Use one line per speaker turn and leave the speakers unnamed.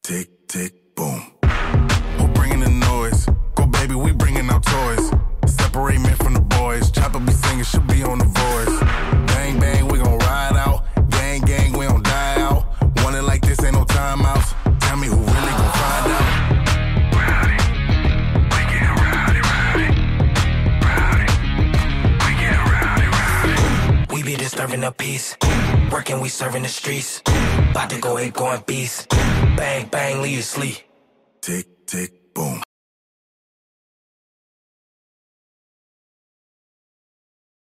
Tick, tick, boom. Who bringing the noise? Go, baby, we bringing our toys. Separate men from the boys. Chopper be singing, she'll be on the voice. Bang, bang, we gon' ride out. Gang, gang, we don't die out. Want it like this, ain't no timeouts. Tell me who really gon' find out.
Rowdy, we get rowdy, rowdy. Rowdy, we get rowdy, rowdy.
We be disturbing the peace. Working, we serving the streets. About to go ape, going beast. Bang, bang, leave you sleep.
Tick, tick, boom.